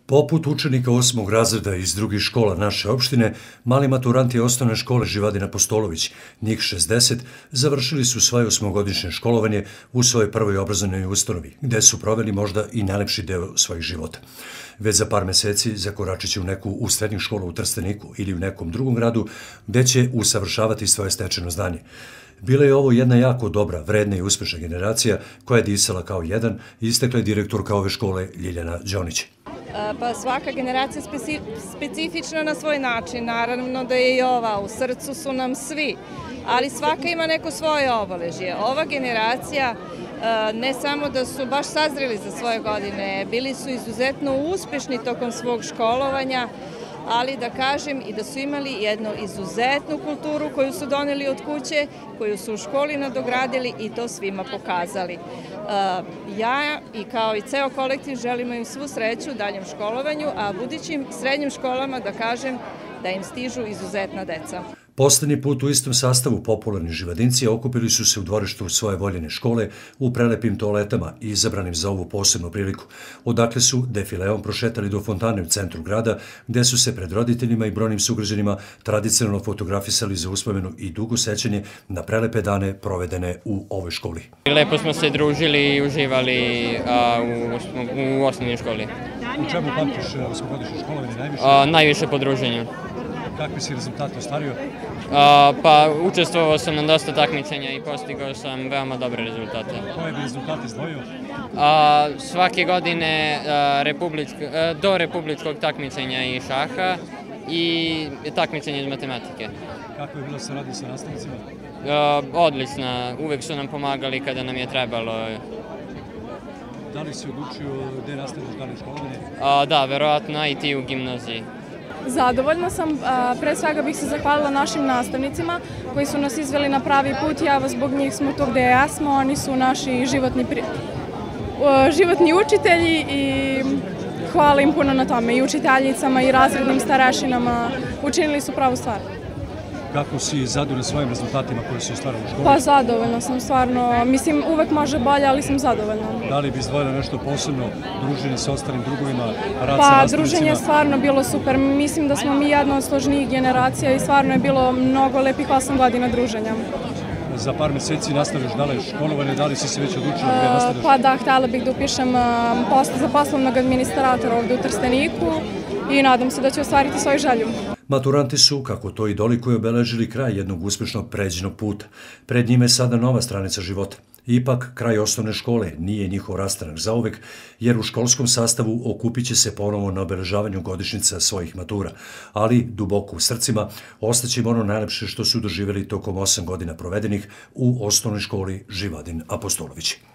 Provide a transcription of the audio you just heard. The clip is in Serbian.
Poput učenika 8. razreda iz drugih škola naše opštine, mali maturanti osnovne škole Živadin Apostolović, njih 60, završili su svoje 8-godišnje školovanje u svojoj prvoj obrazovnoj ustanovi, gde su proveli možda i najlepši deo svojih života. Već za par meseci zakoračit će u neku u srednju školu u Trsteniku ili u nekom drugom gradu, gde će usavršavati svoje stečeno znanje. Bila je ovo jedna jako dobra, vredna i uspešna generacija koja je disala kao jedan, istakla je direktorka ove škole Ljiljana Đonić. Pa svaka generacija specifična na svoj način, naravno da je i ova, u srcu su nam svi, ali svaka ima neko svoje obeležje. Ova generacija ne samo da su baš sazreli za svoje godine, bili su izuzetno uspešni tokom svog školovanja, ali da kažem i da su imali jednu izuzetnu kulturu koju su doneli od kuće, koju su u školi nadogradili i to svima pokazali. Ja i kao i ceo kolektiv želimo im svu sreću u daljem školovanju, a budućim srednjim školama da kažem da im stižu izuzetna deca. Poslednji put u istom sastavu popularni Živadinci okupili su se u dvorištu svoje voljene škole u prelepim toaletama izabranim za ovu posebnu priliku, odakle su defileom prošetali do fontane u centru grada, gde su se pred roditeljima i brojnim sugrađanima tradicionalno fotografisali za uspomenu i dugo sećanje na prelepe dane provedene u ovoj školi. Lepo smo se družili i uživali u osnovnoj školi. U čemu pamtiš osmogodišnje školovanje najviše? Najviše po druženju. Kakvi si rezultate ostvario? Pa učestvovao sam na dosta takmičenja i postigao sam veoma dobre rezultate. Koje bi rezultate izdvojio? Svake godine do republičkog takmičenja i šaha i takmičenja iz matematike. Kako je bilo saradnja sa nastavnicima? Odlična, uvek su nam pomagali kada nam je trebalo. Da li si odlučio gde nastaviš dalje školovanje? Da, verovatno IT u gimnaziji. Zadovoljna sam, pre svega bih se zahvalila našim nastavnicima koji su nas izveli na pravi put, zbog njih smo tu gde jesmo, oni su naši životni učitelji i hvala im puno na tome, i učiteljicama i razrednim starešinama, učinili su pravu stvar. Kako si zadovoljna svojim rezultatima koje si ostvarila u školi? Pa zadovoljna sam, stvarno, mislim uvek može bolje, ali sam zadovoljna. Da li bi izdvojila nešto posebno, druženje sa ostalim drugovima, rad sa Pa nastavnicima? druženje je stvarno bilo super, mislim da smo mi jedna od složenijih generacija i stvarno je bilo mnogo lepih 8 godina druženja. Za par meseci nastaviš dalje školovanje, da li si se već odlučila gde nastaviš? Pa da, htjela bih da upišem za poslovnog administratora ovde u Trsteniku i nadam se da ću ostvariti svoju želju. Maturanti su, kako to i dolikuje, obeležili kraj jednog uspešnog pređenog puta. Pred njime je sada nova stranica života. Ipak, kraj osnovne škole nije njihov rastanak zauvek, jer u školskom sastavu okupit će se ponovo na obeležavanju godišnjica svojih matura, ali duboko u srcima ostaće im ono najlepše što su doživjeli tokom 8 godina provedenih u osnovnoj školi Živadin Apostolović.